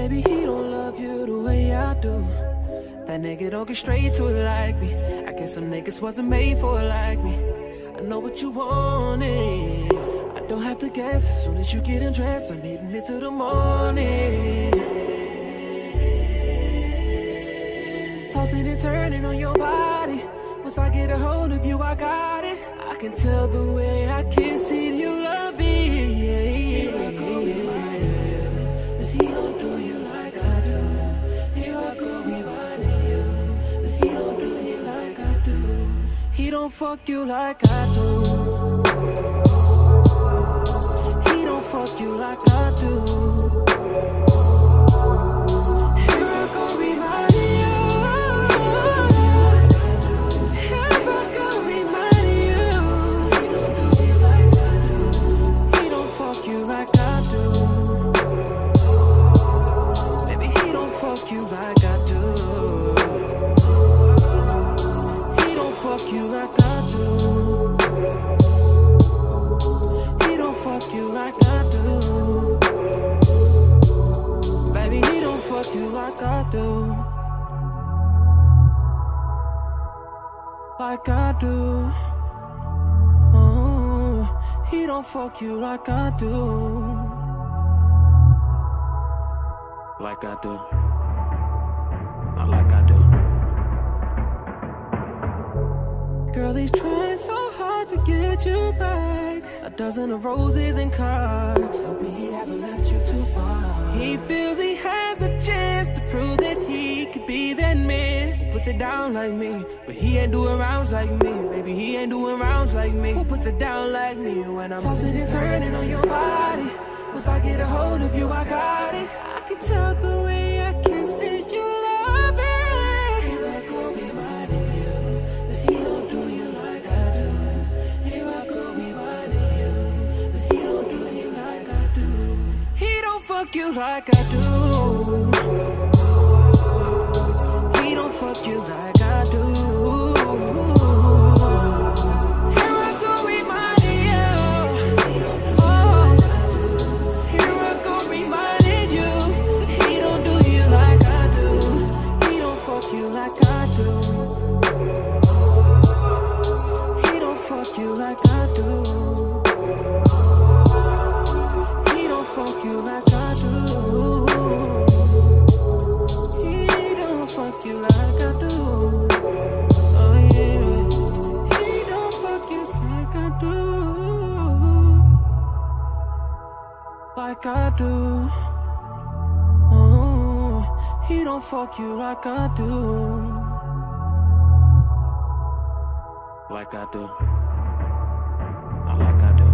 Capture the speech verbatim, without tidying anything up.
Baby, he don't love you the way I do. That nigga don't get straight to it like me. I guess some niggas wasn't made for it like me. I know what you wanted. I don't have to guess. As soon as you get undressed, I'm hitting it till the morning. Tossing and turning on your body. Once I get a hold of you, I got it. I can tell the way I kiss it, you love it. Here I go reminding you that he don't do you like I do. Here I go reminding you that he don't do you like I do. He don't fuck you like I do. He don't fuck you like I do. Like I do. Oh, he don't fuck you like I do. Like I do. Not like I do. Girl, he's trying so hard to get you back. A dozen of roses and cards, hoping he haven't left you too far. He feels he has a chance to prove that he could be that man who puts it down like me. But he ain't doing rounds like me. Baby, he ain't doing rounds like me. Who puts it down like me when I'm tossing and turning on your body? Once I get a hold of you, I got it. I can tell the way I kiss it, you love it. Here I go reminding you that he don't do you like I do. Here I go reminding you that he don't do you like I do. He don't fuck you like I do. He don't fuck you like I do. Like I do. Oh, he don't fuck you like I do. Like I do. Not like I do.